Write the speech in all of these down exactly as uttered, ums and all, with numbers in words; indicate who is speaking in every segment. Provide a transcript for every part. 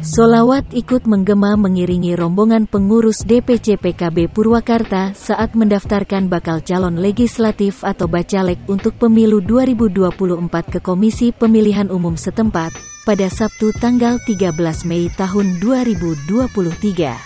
Speaker 1: Sholawat ikut menggema mengiringi rombongan pengurus D P C P K B Purwakarta saat mendaftarkan bakal calon legislatif atau bacalek untuk pemilu dua ribu dua puluh empat ke Komisi Pemilihan Umum setempat, pada Sabtu tanggal tiga belas Mei tahun dua ribu dua puluh tiga.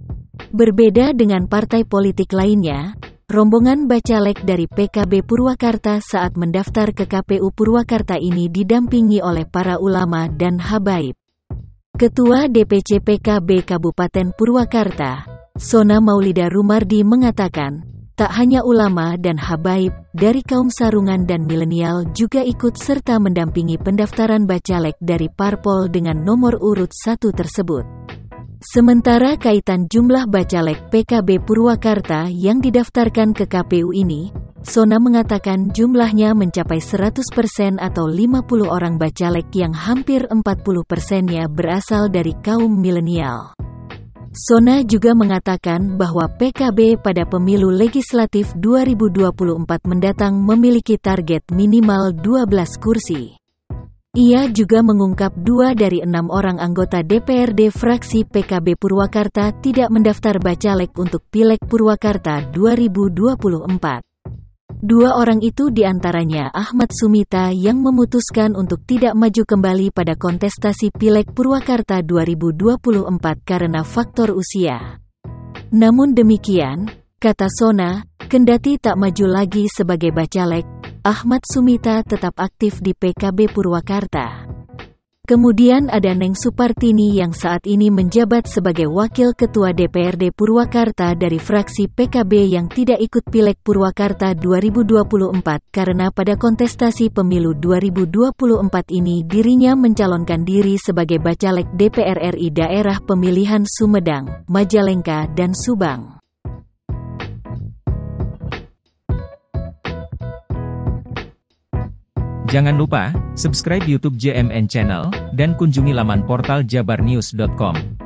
Speaker 1: Berbeda dengan partai politik lainnya, rombongan bacalek dari P K B Purwakarta saat mendaftar ke K P U Purwakarta ini didampingi oleh para ulama dan habaib. Ketua D P C P K B Kabupaten Purwakarta, Sona Maulida Rumardi mengatakan, tak hanya ulama dan habaib, dari kaum sarungan dan milenial juga ikut serta mendampingi pendaftaran bacalek dari parpol dengan nomor urut satu tersebut. Sementara kaitan jumlah bacalek P K B Purwakarta yang didaftarkan ke K P U ini, Sona mengatakan jumlahnya mencapai seratus persen atau lima puluh orang bacalek yang hampir empat puluh persennya berasal dari kaum milenial. Sona juga mengatakan bahwa P K B pada pemilu legislatif dua ribu dua puluh empat mendatang memiliki target minimal dua belas kursi. Ia juga mengungkap dua dari enam orang anggota D P R D fraksi P K B Purwakarta tidak mendaftar bacalek untuk Pileg Purwakarta dua ribu dua puluh empat. Dua orang itu diantaranya Ahmad Sumita yang memutuskan untuk tidak maju kembali pada kontestasi Pileg Purwakarta dua ribu dua puluh empat karena faktor usia. Namun demikian, kata Sona, kendati tak maju lagi sebagai bacalek, Ahmad Sumita tetap aktif di P K B Purwakarta. Kemudian ada Neng Supartini yang saat ini menjabat sebagai Wakil Ketua D P R D Purwakarta dari fraksi P K B yang tidak ikut Pileg Purwakarta dua ribu dua puluh empat karena pada kontestasi pemilu dua ribu dua puluh empat ini dirinya mencalonkan diri sebagai bacalek D P R R I daerah pemilihan Sumedang, Majalengka dan Subang.
Speaker 2: Jangan lupa, subscribe YouTube J M N Channel, dan kunjungi laman portal jabarnews dot com.